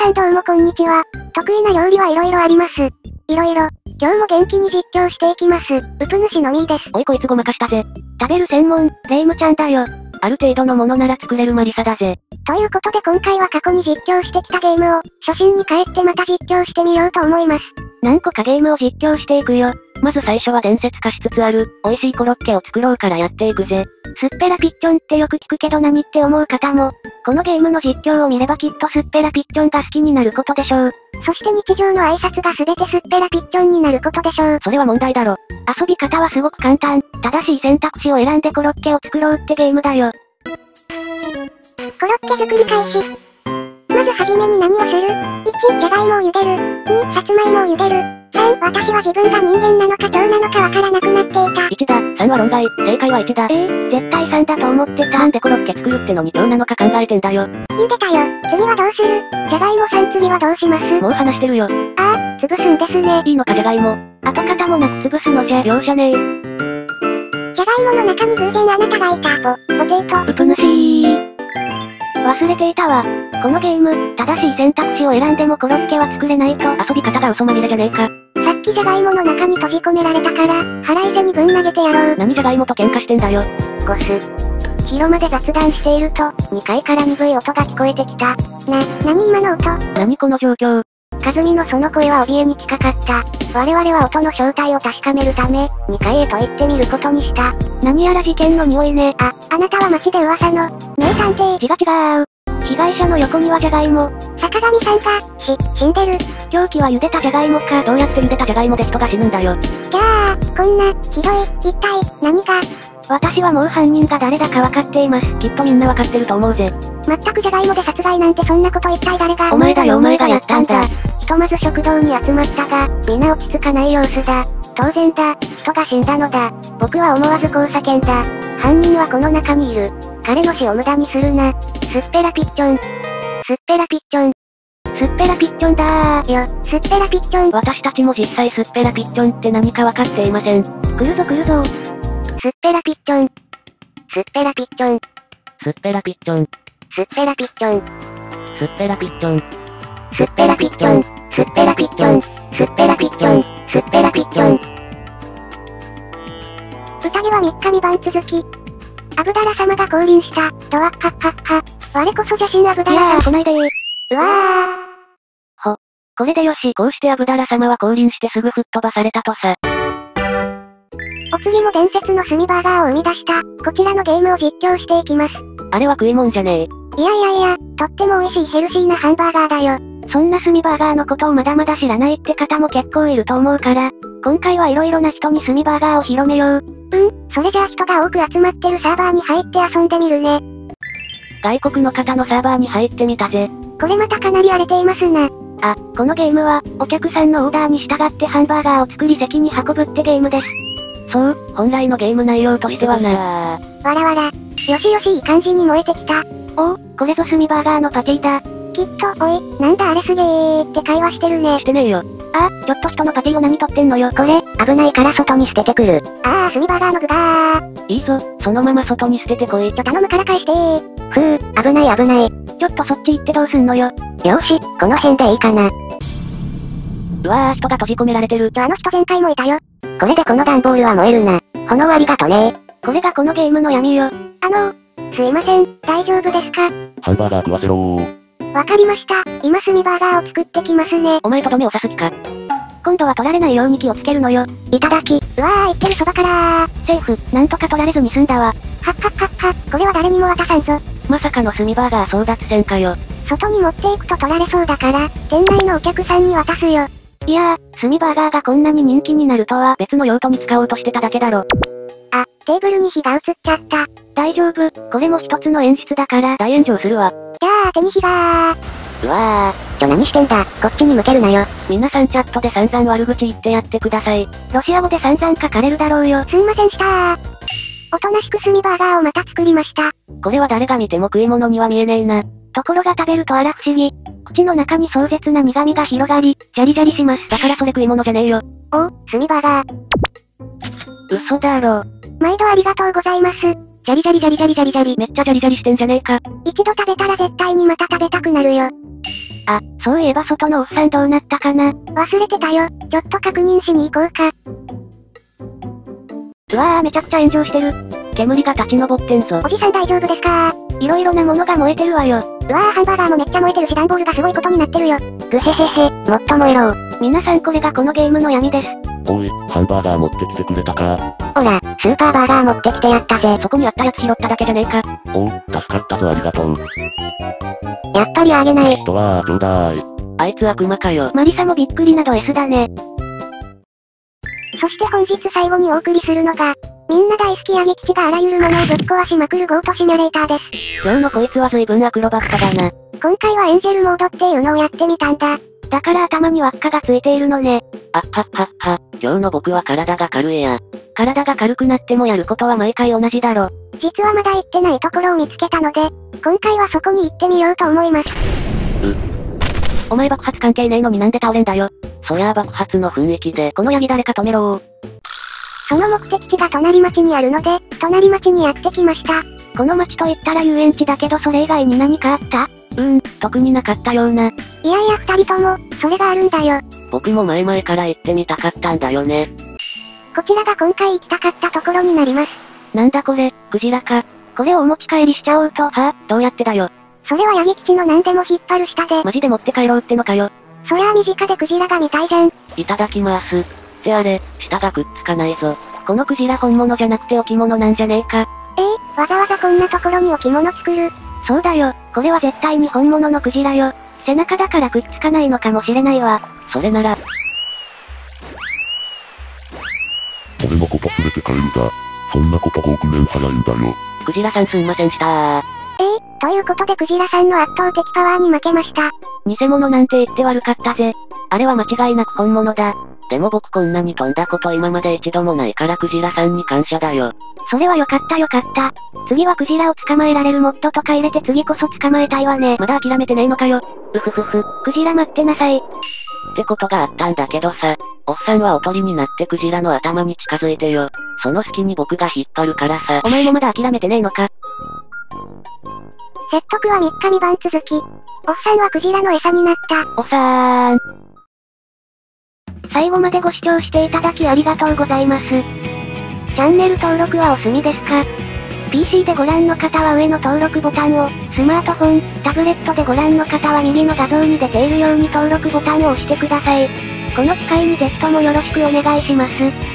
さんどうもこんにちは。得意な料理はいろいろあります。今日も元気に実況していきます。うぷ主のみーです。 おいこいつごまかしたぜ。食べる専門、レイムちゃんだよ。ある程度のものなら作れるマリサだぜ。 ということで今回は過去に実況してきたゲームを、初心に帰ってまた実況してみようと思います。 何個かゲームを実況していくよ。まず最初は伝説化しつつある、美味しいコロッケを作ろうからやっていくぜ。すっぺらピッチョンってよく聞くけど何って思う方も、このゲームの実況を見ればきっとすっぺらピッチョンが好きになることでしょう。 そして日常の挨拶が全てすっぺらピッチョンになることでしょう。 それは問題だろ。遊び方はすごく簡単。正しい選択肢を選んでコロッケを作ろうってゲームだよ。 コロッケ作り開始。まずはじめに何をする？ 1、じゃがいもを茹でる。2、さつまいもを茹でる。3、私は自分が人間なのか蝶なのかわからなくなっていた。 1だ、3は論外、正解は1だ。絶対3だと思ってた。なんでコロッケ作るってのに蝶なのか考えてんだよ。 茹でたよ。次はどうする？じゃがいもさん次はどうします？ もう話してるよ。 潰すんですね。 いいのかじゃがいも。跡形もなく潰すのじゃ容赦ねえ。 じゃがいもの中に偶然あなたがいた。ポテト。 うぷぬしー。忘れていたわ。このゲーム、正しい選択肢を選んでもコロッケは作れないと。遊び方が嘘まみれじゃねえか。 さっきじゃがいもの中に閉じ込められたから、腹いせにぶん投げてやろう。 何じゃがいもと喧嘩してんだよ。 ゴス。広間で雑談していると、2階から鈍い音が聞こえてきた。何今の音？ 何この状況？ かずみのその声は怯えに近かった。我々は音の正体を確かめるため、2階へと行ってみることにした。 何やら事件の匂いね。 あなたは街で噂の、名探偵。 違う。被害者の横にはじゃがいも。 坂上さんが、死んでる。 凶器は茹でたじゃがいもか。どうやって茹でたじゃがいもで人が死ぬんだよ。 じゃあ、こんな、ひどい、一体、何が？ 私はもう犯人が誰だかわかっています。きっとみんなわかってると思うぜ。 全くじゃがいもで殺害なんてそんなこと一体誰が？ お前だよお前がやったんだ。 ひとまず食堂に集まったが、皆落ち着かない様子だ。当然だ、人が死んだのだ。僕は思わずこう叫んだ。犯人はこの中にいる。彼の死を無駄にするな。すっぺらピッチョン。すっぺらピッチョン。 すっぺらピッチョンだー。 すっぺらピッチョン。 私たちも実際すっぺらピッチョンって何かわかっていません。来るぞ来るぞ。 すっぺらピッチョン。すっぺらピッチョン。 すっぺらピッチョン。 すっぺらピッチョン。 すっぺらピッチョン。 すっぺらピッチョン。すっぺらピッチョン。すっぺらピッチョン。すっぺらピッチョン。宴は3日3晩続き。アブダラ様が降臨した。ドアッハッハッハ。我こそ邪神アブダラ様。 いやー来ないでー。 うわー。 これでよし。こうしてアブダラ様は降臨してすぐ吹っ飛ばされたとさ。 お次も伝説の炭バーガーを生み出した、こちらのゲームを実況していきます。 あれは食い物じゃねえ。 いや、とっても美味しいヘルシーなハンバーガーだよ。 そんな炭バーガーのことをまだまだ知らないって方も結構いると思うから、今回はいろいろな人に炭バーガーを広めよう。 それじゃあ人が多く集まってるサーバーに入って遊んでみるね。 外国の方のサーバーに入ってみたぜ。 これまたかなり荒れていますな。 このゲームは、お客さんのオーダーに従ってハンバーガーを作り席に運ぶってゲームです。そう、本来のゲーム内容としてはな。 わら。よしいい感じに燃えてきた。 おお、これぞ炭バーガーのパティだ。 きっと、おい、なんだあれすげーって会話してるね。 してねえよ。ちょっと人のパティを何取ってんのよ。 これ、危ないから外に捨ててくる。炭バーガーの具だー。 いいぞ、そのまま外に捨ててこい。 頼むから返してー。危ない。 ちょっとそっち行ってどうすんのよ。 よし、この辺でいいかな。 うわー、人が閉じ込められてる。 あの人前回もいたよ。 これでこの段ボールは燃えるな。炎ありがとね。これがこのゲームの闇よ。 すいません、大丈夫ですか？ ハンバーガー食わせろー。 わかりました。今炭バーガーを作ってきますね。 お前とどめを刺す気か。今度は取られないように気をつけるのよ。 いただき。言ってるそばからー。 セーフ、なんとか取られずに済んだわ。 これは誰にも渡さんぞ。 まさかの炭バーガー争奪戦かよ。 外に持っていくと取られそうだから、店内のお客さんに渡すよ。 いやー、炭バーガーがこんなに人気になるとは別の用途に使おうとしてただけだろ。 テーブルに火が移っちゃった。 大丈夫、これも一つの演出だから大炎上するわ。 じゃあ手に火がうわー。何してんだ、こっちに向けるなよ。 皆さんチャットで散々悪口言ってやってください。ロシア語で散々書かれるだろうよ。 すんませんしたー。おとなしく炭バーガーをまた作りました。 これは誰が見ても食い物には見えねえな。ところが食べるとあら不思議。口の中に壮絶な苦味が広がり、ジャリジャリします。だからそれ食い物じゃねえよ。 炭バーガー。 嘘だろ。 毎度ありがとうございます。ジャリジャリ。 めっちゃジャリジャリしてんじゃねえか。 一度食べたら絶対にまた食べたくなるよ。 あ、そういえば外のおっさんどうなったかな。 忘れてたよ。ちょっと確認しに行こうか。 うわーめちゃくちゃ炎上してる。煙が立ち上ってんぞ。 おじさん大丈夫ですか？ いろいろなものが燃えてるわよ。 うわーハンバーガーもめっちゃ燃えてるし段ボールがすごいことになってるよ。 ぐへへへ、もっと燃えろ。皆さんこれがこのゲームの闇です。 おい、ハンバーガー持ってきてくれたか？ ほら、スーパーバーガー持ってきてやったぜ。そこにあったやつ拾っただけじゃねえか。 おう、助かったぞありがとう。 やっぱりあげない。 人は、ちょうだい。 あいつ悪魔かよ。マリサもびっくりなド S だね。 そして本日最後にお送りするのが、みんな大好きヤギ吉があらゆるものをぶっ壊しまくるゴートシミュレーターです。 今日のこいつは随分アクロバットだな。 今回はエンジェルモードっていうのをやってみたんだ。 だから頭に輪っかがついているのね。 あっはっはっは、今日の僕は体が軽いや。 体が軽くなってもやることは毎回同じだろ。 実はまだ行ってないところを見つけたので、今回はそこに行ってみようと思います。 お前爆発関係ねえのになんで倒れんだよ。 そりゃあ爆発の雰囲気で。 このヤギ誰か止めろー。 その目的地が隣町にあるので、隣町にやってきました。 この町と言ったら遊園地だけどそれ以外に何かあった？特になかったような。 いやいや二人とも、それがあるんだよ。 僕も前々から行ってみたかったんだよね。 こちらが今回行きたかったところになります。 なんだこれ、クジラか。これをお持ち帰りしちゃおうと。はぁ、どうやってだよ。 それはヤギ吉の何でも引っ張る下で。 マジで持って帰ろうってのかよ。 そりゃあ身近でクジラが見たいじゃん。 いただきます。ってあれ、舌がくっつかないぞ。 このクジラ本物じゃなくて置物なんじゃねえか。 わざわざこんなところに置物作る。 そうだよ、これは絶対に本物のクジラよ。背中だからくっつかないのかもしれないわ。 それなら。俺のこと連れて帰るだ。そんなこと5億年早いんだよ。 クジラさんすんませんしたー。 ということでクジラさんの圧倒的パワーに負けました。 偽物なんて言って悪かったぜ。あれは間違いなく本物だ。 でも僕こんなに飛んだこと今まで一度もないからクジラさんに感謝だよ。 それはよかったよかった。次はクジラを捕まえられるモッドとか入れて次こそ捕まえたいわね。まだ諦めてねえのかよ。うふふふ。クジラ待ってなさい。 ってことがあったんだけどさ、おっさんはおとりになってクジラの頭に近づいてよ。その隙に僕が引っ張るからさ。 お前もまだ諦めてねえのか。 説得は3日3晩続き。おっさんはクジラの餌になった。 おさーん。最後までご視聴していただきありがとうございます。チャンネル登録はお済みですか？ PC でご覧の方は上の登録ボタンを、スマートフォン、タブレットでご覧の方は右の画像に出ているように登録ボタンを押してください。この機会にぜひともよろしくお願いします。